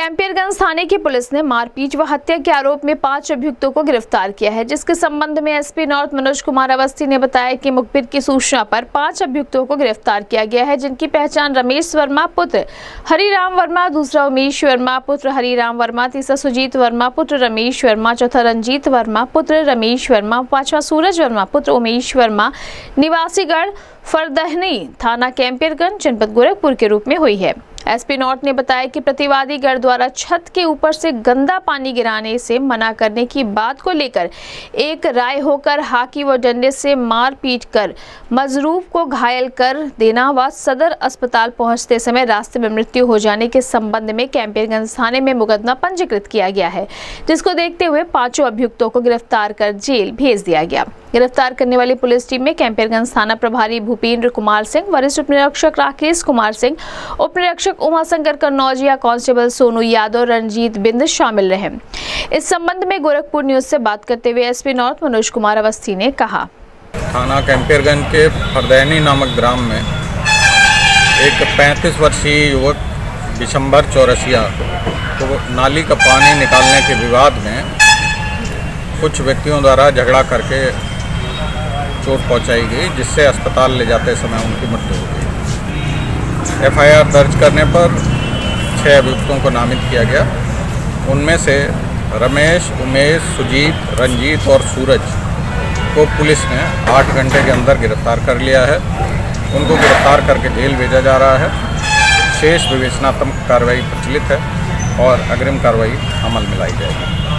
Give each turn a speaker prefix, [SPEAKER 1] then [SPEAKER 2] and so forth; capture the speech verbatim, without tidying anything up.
[SPEAKER 1] कैंपियरगंज थाने की पुलिस ने मारपीट व हत्या के आरोप में पांच अभियुक्तों को गिरफ्तार किया है, जिसके संबंध में एसपी नॉर्थ मनोज कुमार अवस्थी ने बताया कि मुखबिर की सूचना पर पांच अभियुक्तों को गिरफ्तार किया गया है, जिनकी पहचान रमेश वर्मा पुत्र हरिराम वर्मा, दूसरा उमेश वर्मा पुत्र हरिराम वर्मा, तीसरा सुजीत वर्मा पुत्र रमेश वर्मा, चौथा रंजीत वर्मा पुत्र रमेश वर्मा, पांचवा सूरज वर्मा पुत्र उमेश वर्मा निवासीगढ़ फरदहनी थाना कैंपियरगंज जनपद गोरखपुर के रूप में हुई है। एसपी नॉर्थ ने बताया कि प्रतिवादी गढ़ द्वारा छत के ऊपर से गंदा पानी गिराने से मना करने की बात को लेकर एक राय होकर हाकी व डंडे से मार पीट कर मजरूफ को घायल कर देना व सदर अस्पताल पहुंचते समय रास्ते में मृत्यु हो जाने के संबंध में कैंपियरगंज थाने में मुकदमा पंजीकृत किया गया है, जिसको देखते हुए पांचों अभियुक्तों को गिरफ्तार कर जेल भेज दिया गया। गिरफ्तार करने वाली पुलिस टीम में कैंपियरगंज थाना प्रभारी भूपेंद्र कुमार सिंह, वरिष्ठ उप निरीक्षक राकेश कुमार सिंह, उप निरीक्षक उमाशंकर कन्नौजिया, कांस्टेबल सोनू यादव, रंजीत बिंद शामिल रहे। इस संबंध में गोरखपुर न्यूज से बात करते हुए एसपी नॉर्थ मनोज कुमार अवस्थी ने कहा,
[SPEAKER 2] थाना कैंपियरगंज के फरदैनी नामक ग्राम में एक पैंतीस वर्षीय युवक दिसंबर चौरसिया को नाली का पानी निकालने के विवाद में कुछ व्यक्तियों द्वारा झगड़ा करके चोट पहुंचाई गई, जिससे अस्पताल ले जाते समय उनकी मृत्यु हो गई। एफ आई आर दर्ज करने पर छह अभियुक्तों को नामित किया गया। उनमें से रमेश, उमेश, सुजीत, रंजीत और सूरज को पुलिस ने आठ घंटे के अंदर गिरफ्तार कर लिया है। उनको गिरफ्तार करके जेल भेजा जा रहा है। शेष विवेचनात्मक कार्रवाई प्रचलित है और अग्रिम कार्रवाई अमल में लाई जाएगी।